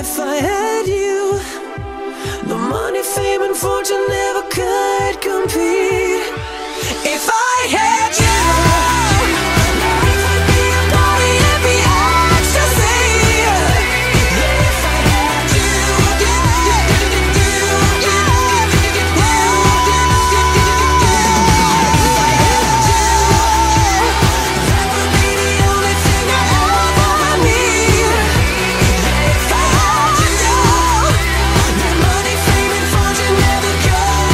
if I had you. The money, fame, and fortune never could compete. If I had you, life would be a party and be ecstasy. If I had you, that would be the only thing I ever need. If I had you, the money, fame, and fortune never could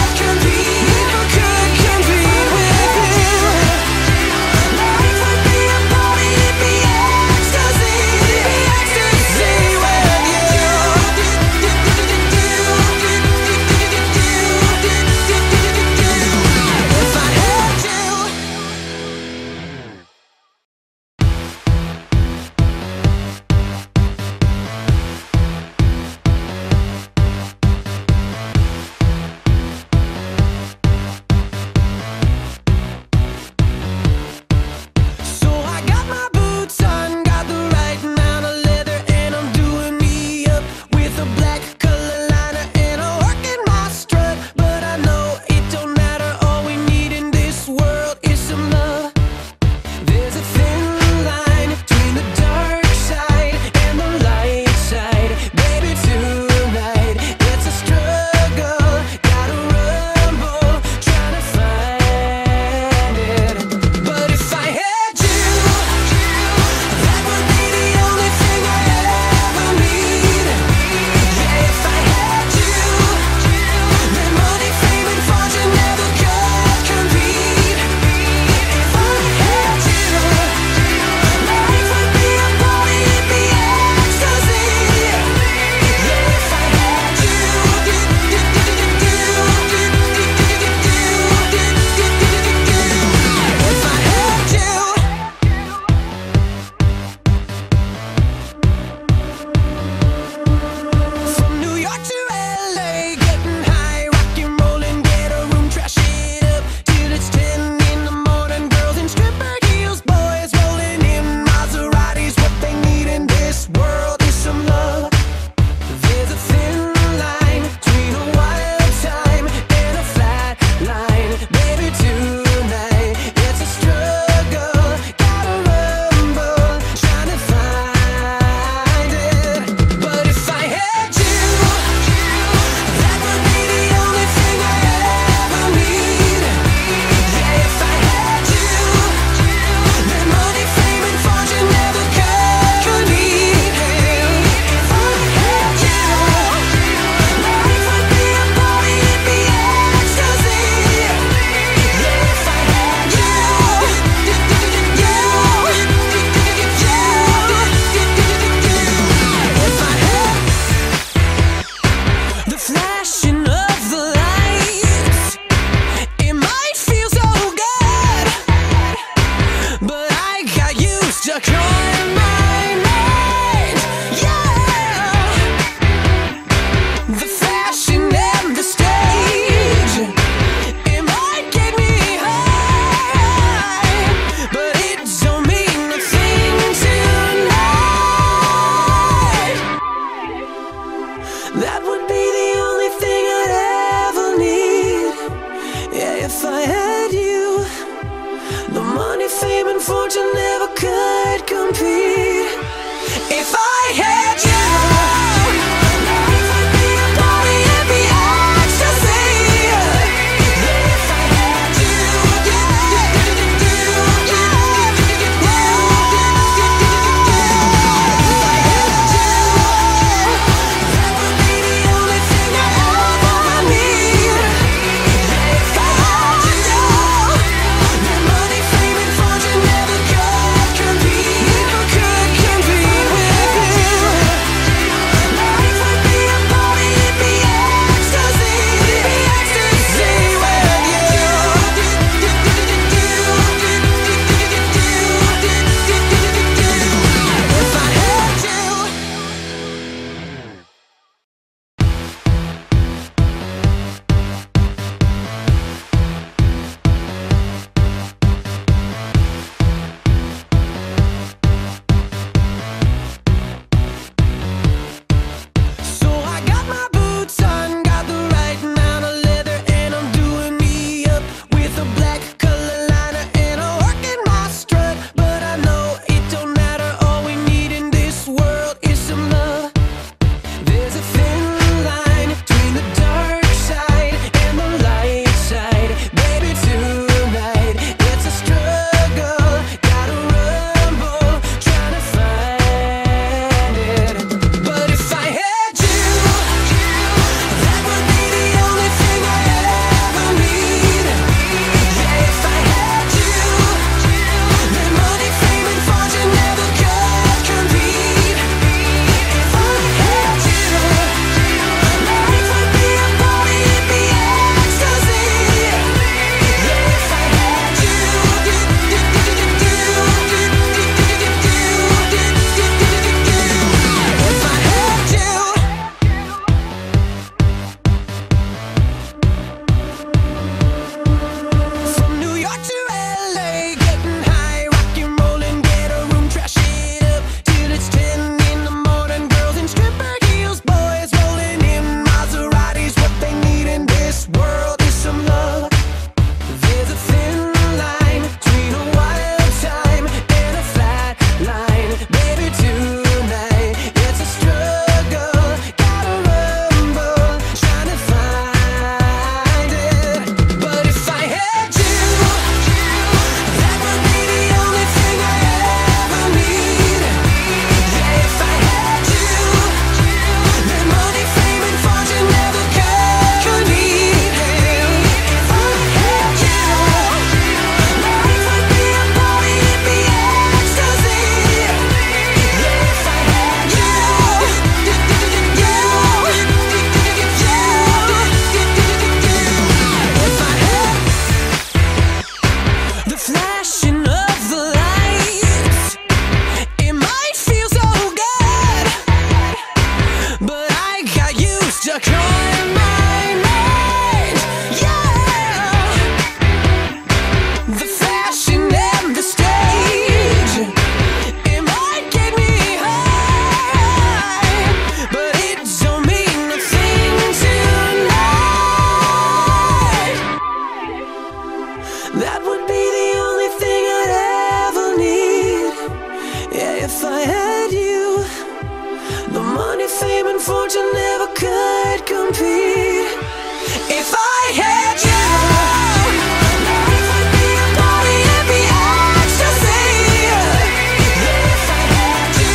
fame, and fortune never could compete. If I had you, life would be a party and be ecstasy. If I had you,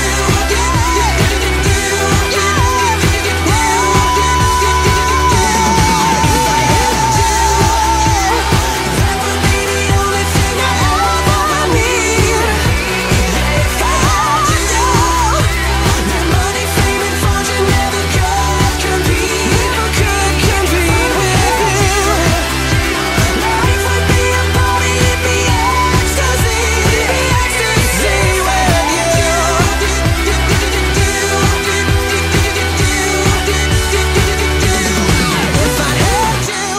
that would be the only thing I ever need. If I had you, then money, fame, and fortune never could compete. Never could compete with you. Life would be a party, it'd be ecstasy. It'd be ecstasy with you. If I had you.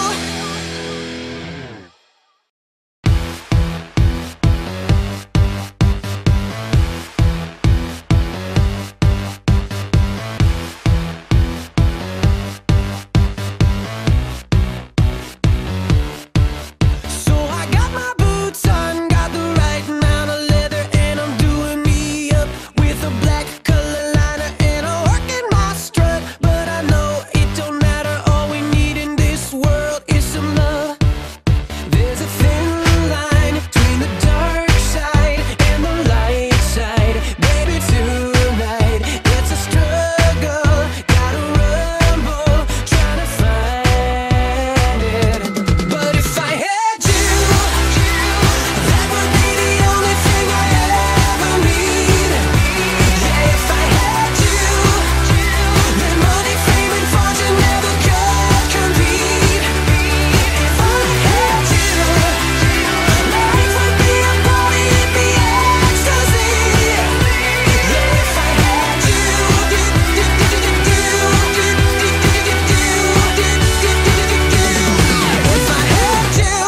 So I got my boots on, got the right amount of leather, and I'm doing me up with a black color liner, and I'm working my strut. But I know it don't matter, all we need in this world is some love. There's a thin line between the dark side and the light side. Baby, tonight it's a struggle, gotta rumble, trying to find it. But if I had you, that would be the only thing I ever need. Yeah, if I had you, then money, fame, and fortune never could compete. If I had you, life would be a party, it'd be ecstasy. Yeah, if I had you, if I had you.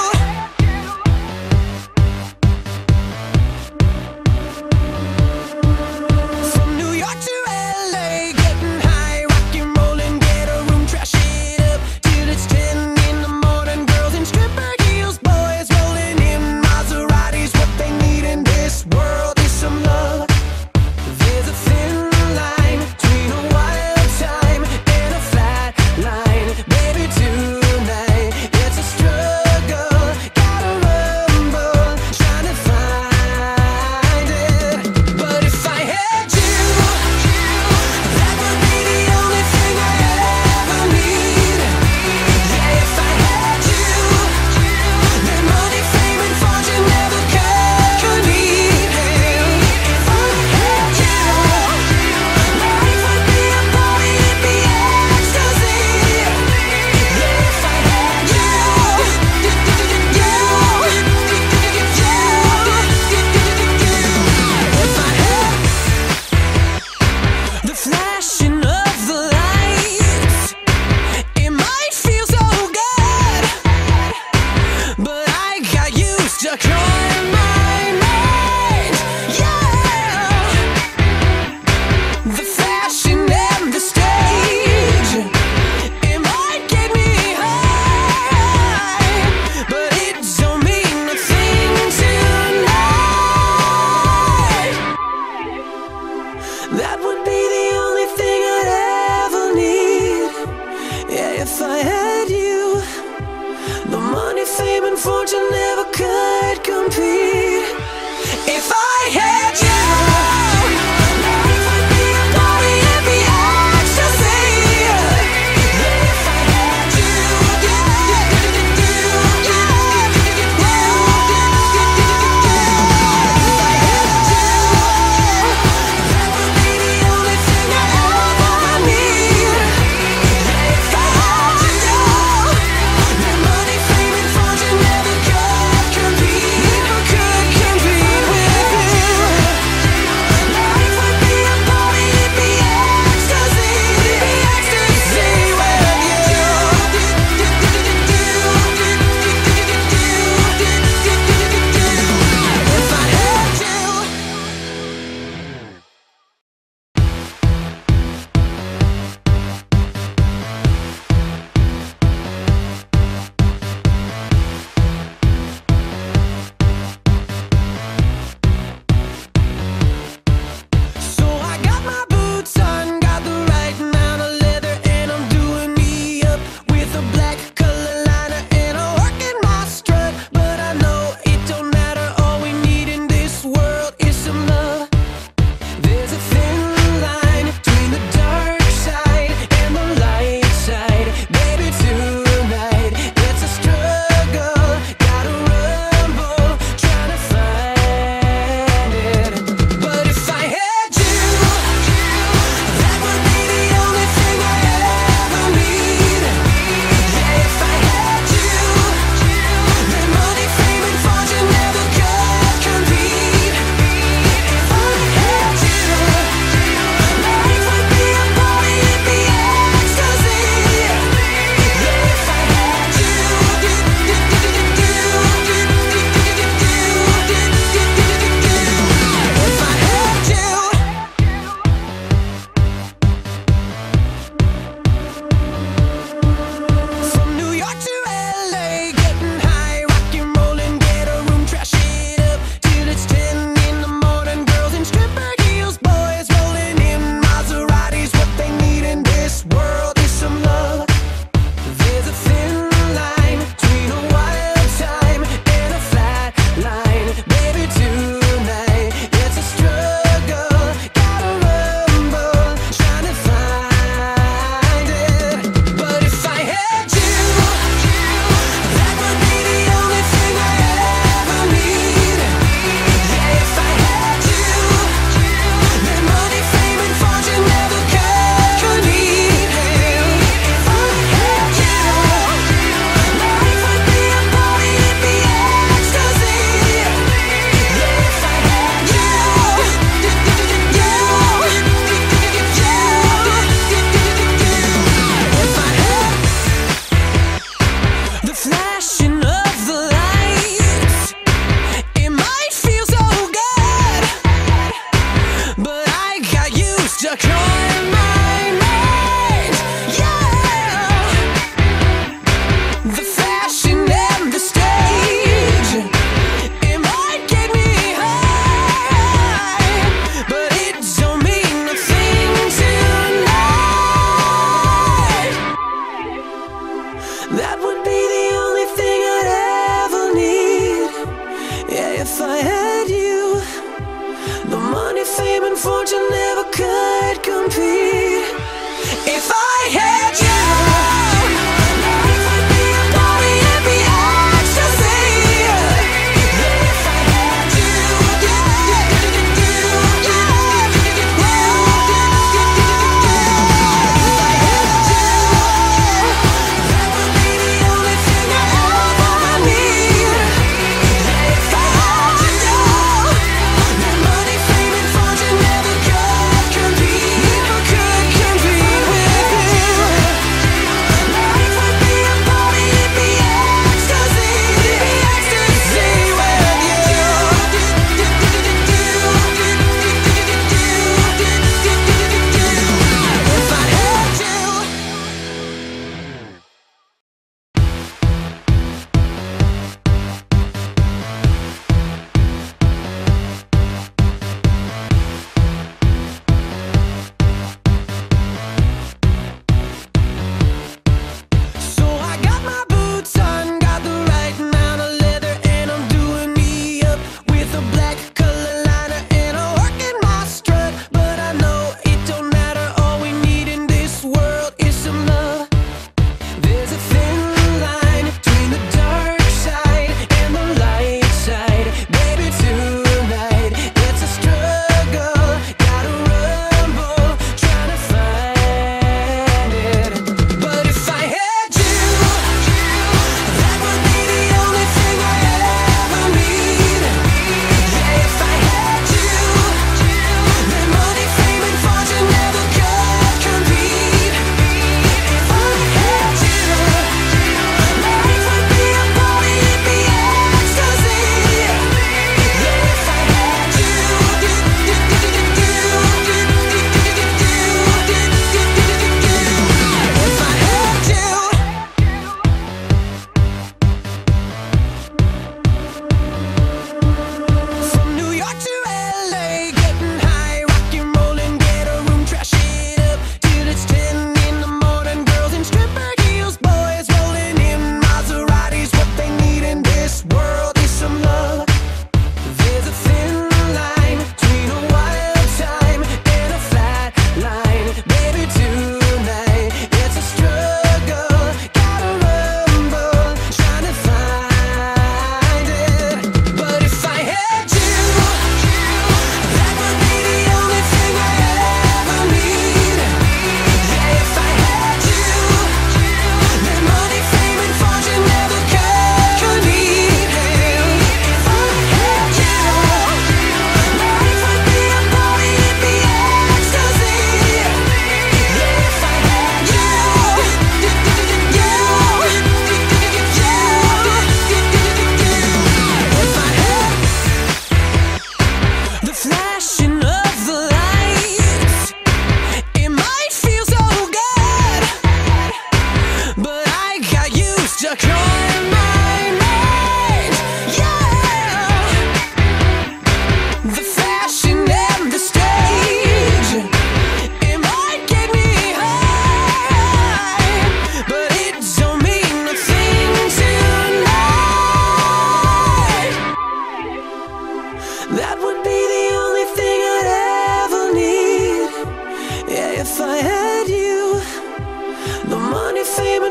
From New York to LA, getting high, rockin', rollin', get a room, trash it up till it's 10 in the morning. Girls in stripper heels, boys rolling in Maseratis. What they need in this world is some love. There's a thin line between a wild time and a flat line. Baby, tonight it's a struggle, gotta rumble, trying to find it. But if I had you, that would be the only thing I ever need. Yeah, if I had you, then money, fame, and fortune never could compete. If I had you, life would be a party, it'd be ecstasy. Yeah, if I had you, if I had the flashing of the lights, it might feel so good, but I got used to calling my mind. Yeah, the fashion and the stage, it might get me high, but it don't mean a thing tonight. That would be the only thing I'd ever need. Yeah, if I had you, the money, fame, and fortune never could compete. If I had you, life would be a party and be ecstasy. Yeah, if I had you, that would be the only thing I ever need. If I had you, then money, fame, and fortune never could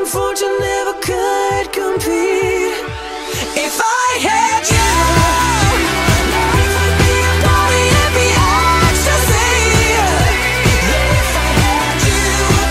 fortune never could compete. If I had you, life would be a party and be ecstasy. If I had you,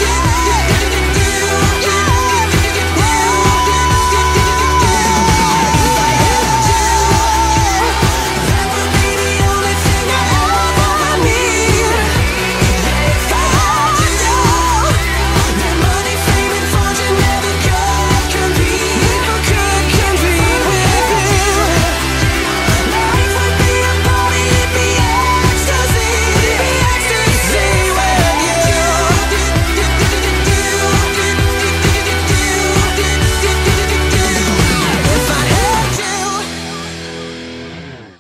that would be the only thing I ever need. If I had you, then money, fame, and fortune never could compete. Never could compete with you. Life would be a party, it'd be ecstasy. It'd be ecstasy with you. If I had you.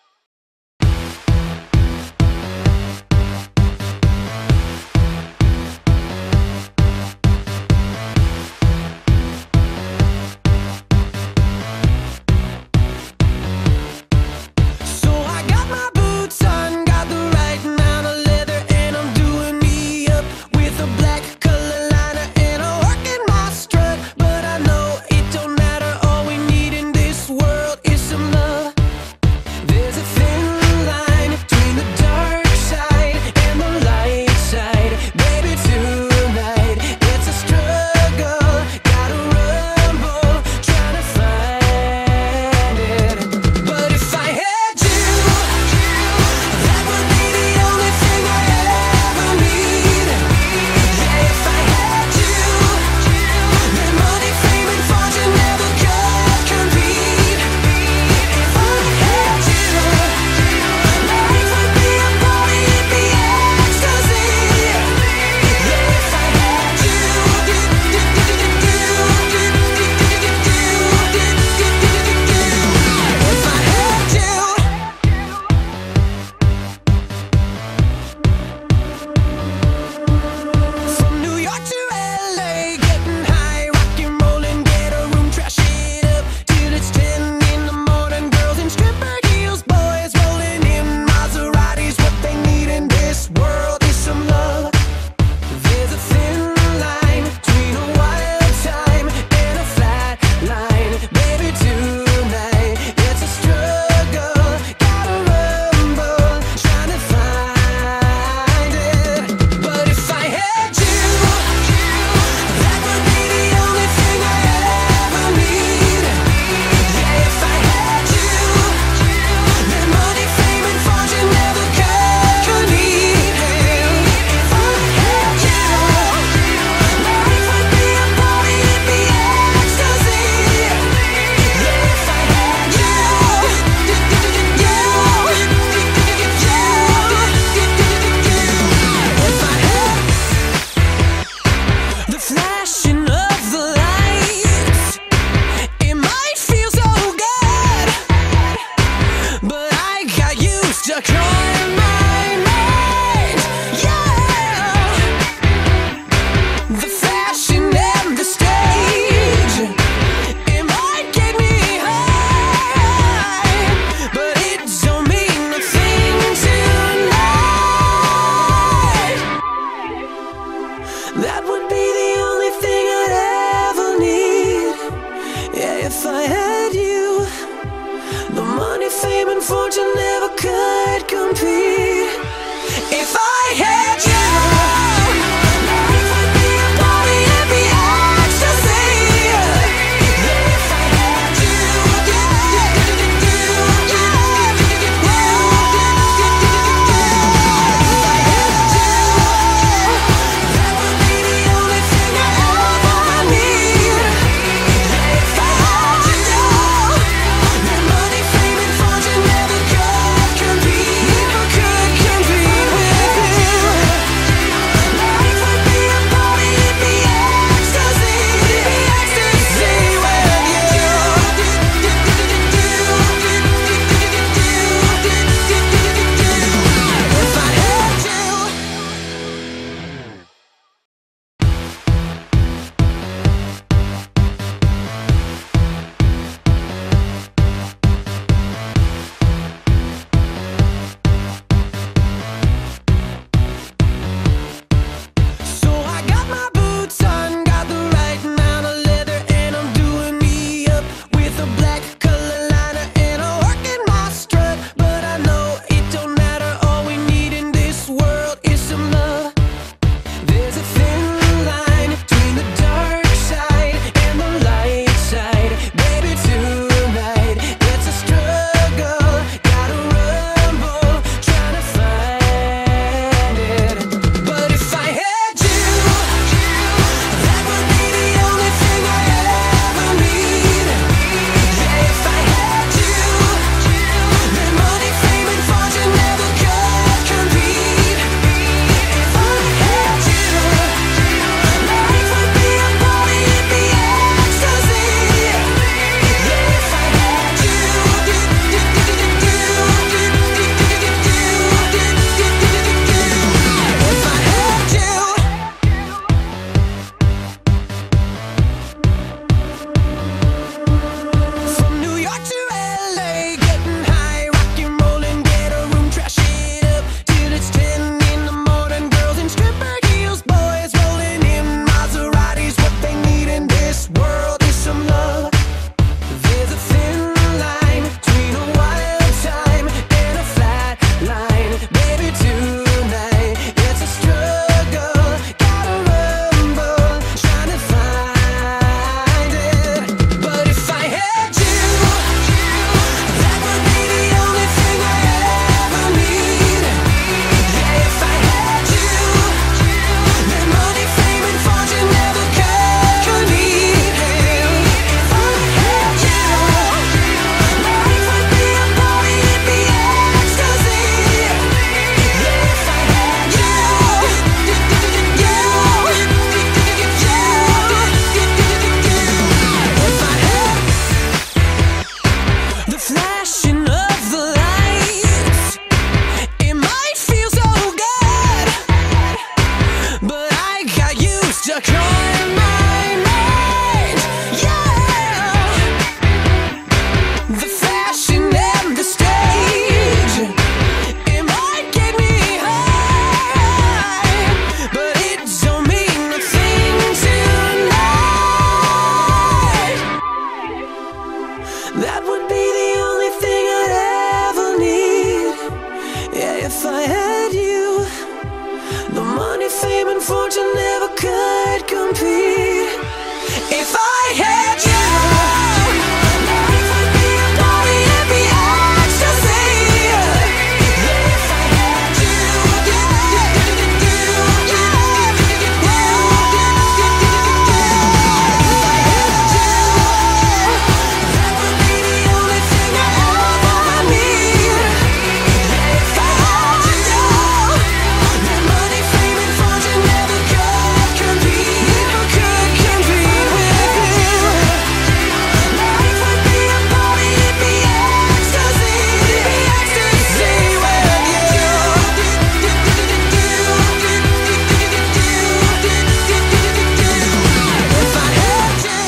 So I got my boots on, got the right amount of leather, and I'm doing me up with a black color liner, and I'm working my strut. But I know it don't matter, all we need in this world is some love. There's a thin line between the dark side and the light side. Baby, tonight it's a struggle, gotta rumble, trying to find it. But if I had you, that would be the only thing I ever need. Yeah, if I had you, then money, fame, and fortune never could compete. If I had you, life would be a party, it'd be ecstasy. Yeah, if I had you, if I had you. From New York to LA, getting high, rock and rollin', get a room, trash it up till it's 10 in the morning. Girls in stripper heels, boys rolling in Maseratis. What they need in this world is some love. There's a thin line between a wild time and a flat line. Baby, tonight it's a struggle, gotta rumble, trying to find it. But if I had you, that would be the only thing I ever need. Yeah, if I had you, then money, fame, and fortune never could compete. If I had you, life would be a party, it'd be ecstasy. Yeah, if I had you, if I had the flashing of the lights, it might feel so good, but I got used to calling my mind. Yeah, the fashion and the stage, it might get me high, but it don't mean a thing tonight. That would be the only thing I'd ever need. Yeah, if I had you, the money, fame, and fortune never could compete. If I had you, life would be a party and be ecstasy. Yeah, if I had you, that would be the only thing I ever need. If I had you, then money, fame, and fortune never could stuck on my mind. Yeah, the fashion and the stage, it might get me high, but it don't mean a thing tonight. That would be the only thing I'd ever need. Yeah, if I had you, the money, fame, and fortune never could compete. If I had you, life would be a party and be ecstasy. Yeah, if I had you, that would be the only thing I ever need. Yeah, if I had you, the money, fame, and fortune never could compete. Never could compete with you. Life would be a party, it'd be ecstasy. It'd be ecstasy with you. If I had you.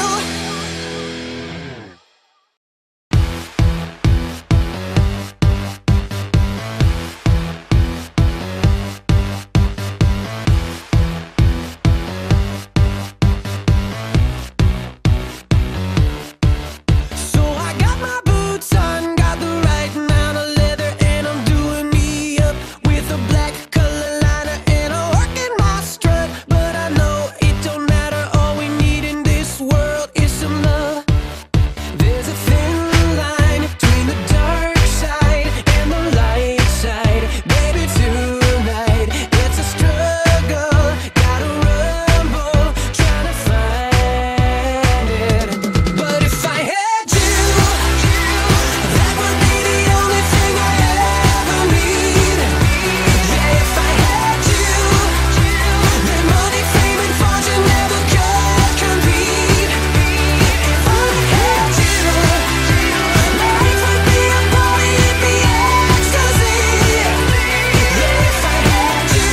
So I got my boots on, got the right amount of leather, and I'm doing me up with a black color liner, and I'm working my strut. But I know it don't matter, all we need in this world is some love. There's a thin line between the dark side and the light side. Baby, tonight it's a struggle, gotta rumble, trying to find it. But if I had you, that would be the only thing I ever need. Yeah, if I had you, then money, fame, and fortune never could compete. If I had you, life would be a party, it'd be ecstasy. Yeah, if I had you,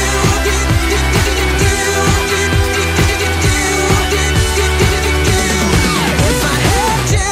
if I had you.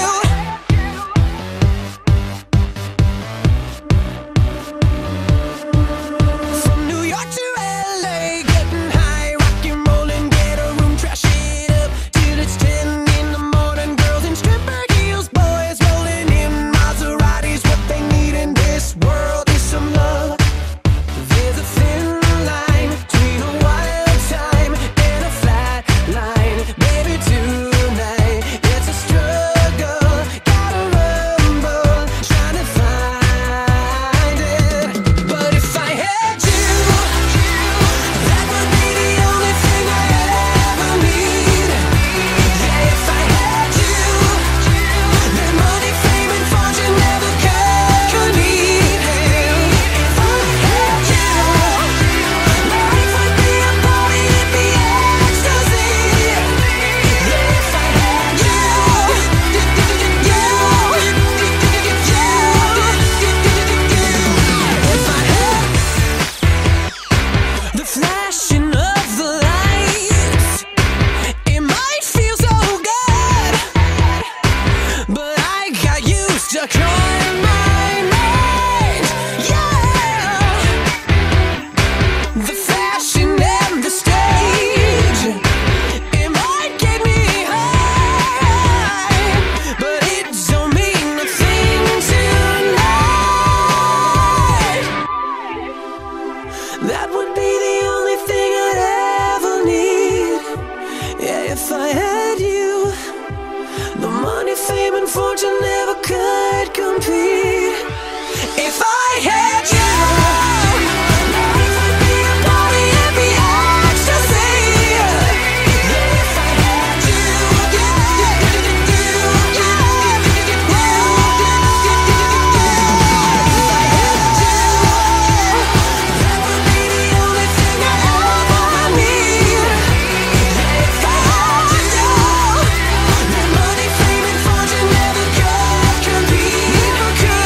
From New York to LA, getting high, rock and rollin', get a room, trash it up till it's 10 in the morning. Girls in stripper heels, boys rolling in Maseratis. What they need in this world is some love. There's a thin line between a wild time and a flat line. Baby, tonight it's a struggle, gotta rumble, trying to find it. But if I had you, that would be the only thing I ever need. Yeah, if I had you, then money, fame, and fortune never could compete. If I had you, life would be a party, it'd be ecstasy. Yeah, if I had you, if I had the flashing of the lights, it might feel so good, but I got you stuck on my mind. Yeah, the fashion and the stage, it might get me high, but it don't mean a thing tonight. That would be the only thing I'd ever need. Yeah, if I had you, the money, fame, and fortune never could compete. If I had you, life would be a party and be ecstasy. Yeah, if I had you, that would be the only thing I ever need. Yeah, if I had you, then money, fame, and fortune never could compete. Never could.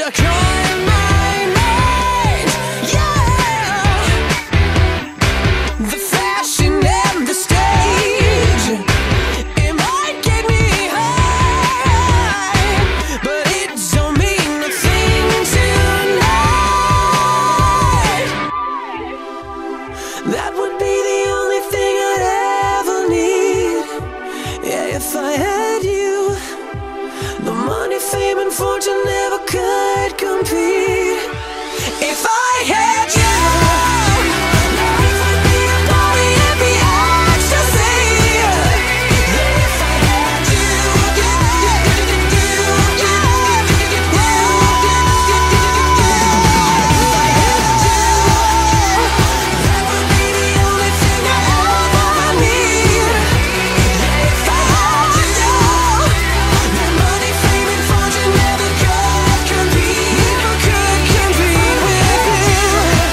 calling my name. Yeah, the fashion and the stage, it might get me high, but it don't mean a thing tonight. That would be the only thing I'd ever need. Yeah, if I had you, the money, fame, and fortune never could compete. If I had you, life would be a party and be ecstasy. If I had you, that would be the only thing I ever need. If I had you, the money, fame, and fortune never could compete. Never could compete with you.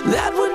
that would